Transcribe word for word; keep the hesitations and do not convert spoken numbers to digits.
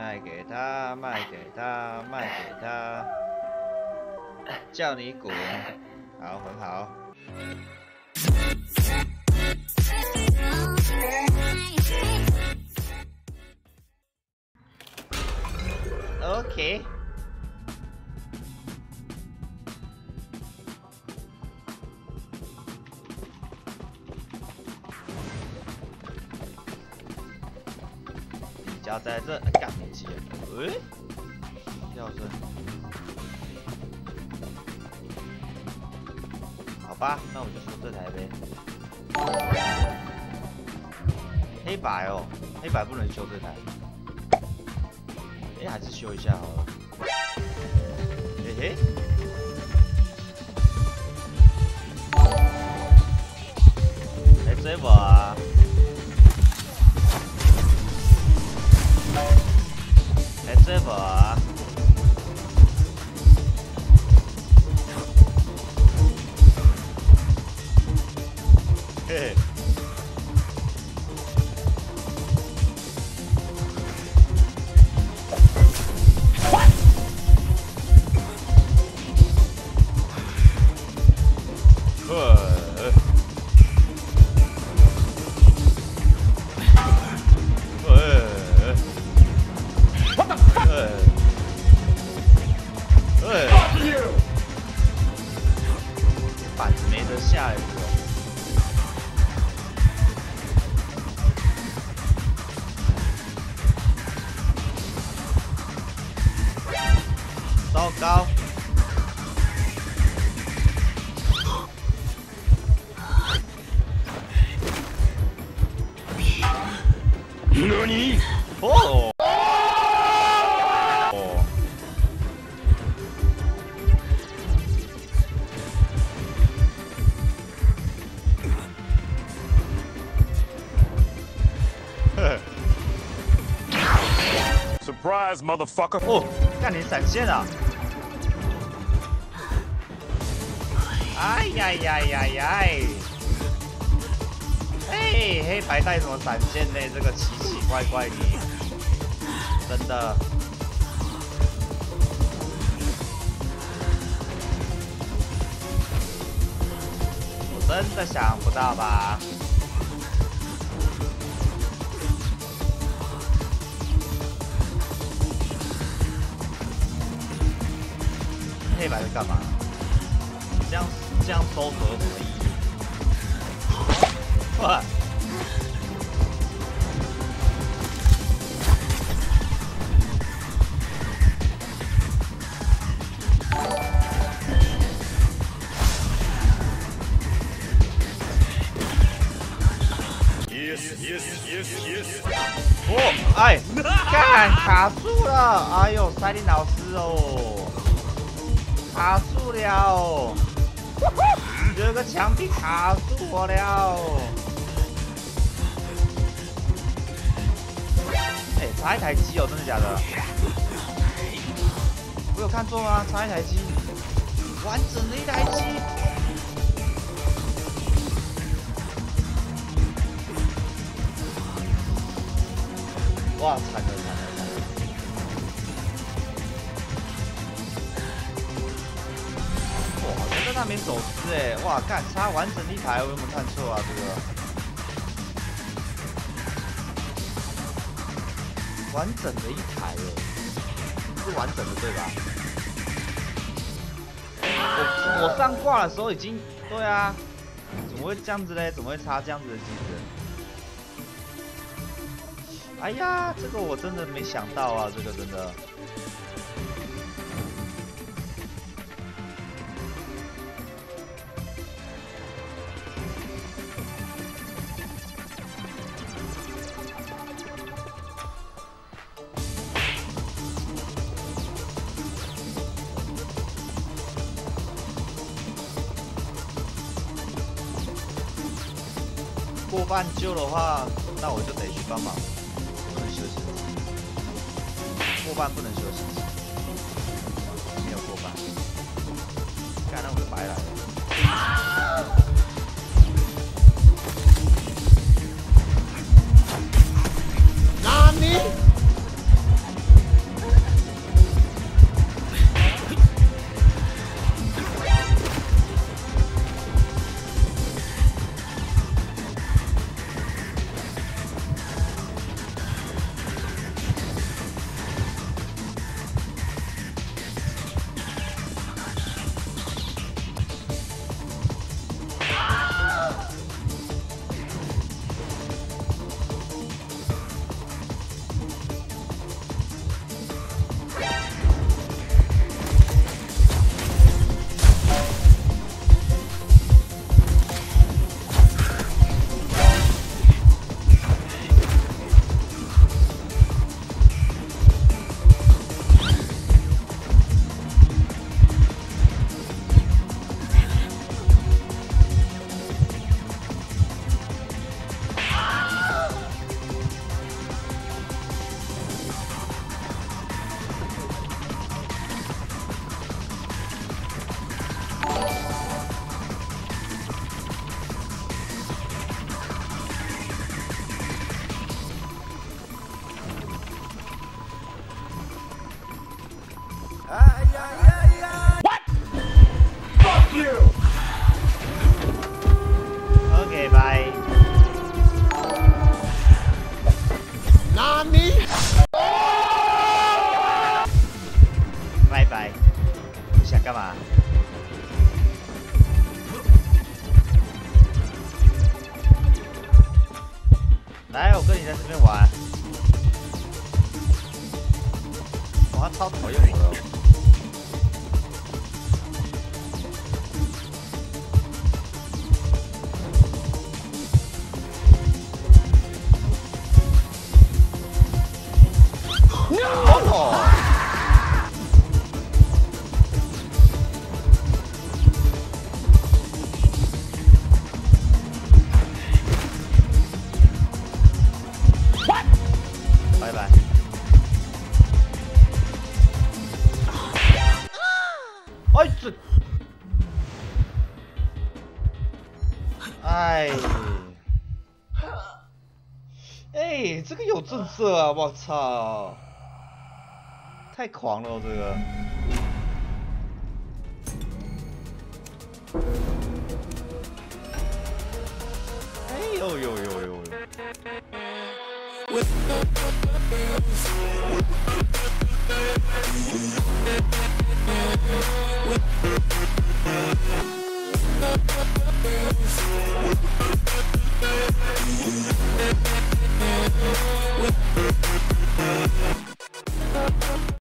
卖给他，卖给他，卖给他，叫你滚，好，很好。OK。 家在这，干没机了。喂，跳绳。好吧，那我就修这台呗。黑白哦，黑白不能修这台。哎，还是修一下好了。嘿嘿。来追我啊！ 来追我啊！嘿嘿。板子没得下来，糟糕！ 何？ 哦。 Surprise, motherfucker！ 哦，干你闪现啊！哎呀呀呀呀！哎，黑白带什么闪现呢？这个奇奇怪怪的，真的。我真的想不到吧？ 黑白在干嘛？这样这样收合有什么意义？哇！哦，哎，干卡住了！哎呦，塞林老师哦。 卡住了！有个墙壁卡住我了！哎、欸，差一台机哦，真的假的？我有看错吗？差一台机，完整的一台机！哇，惨了惨了惨了！ 在那边走失哎，哇，干差完整一台，我有没有看错啊？这个完整的一台哎，是完整的对吧？我我上挂的时候已经对啊，怎么会这样子嘞？怎么会差这样子的机子？哎呀，这个我真的没想到啊，这个真的。 过半救的话，那我就得去帮忙，不能休息。过半不能休息，没有过半，干那我就白来了。哪里？ 纳尼？ 拜拜，你想干嘛？来，我跟你在这边玩。哇，他超讨厌我的。No！ 拜拜。哎，这，哎，哎，这个有震慑啊！我操，太狂了，这个。哎呦呦呦呦！ With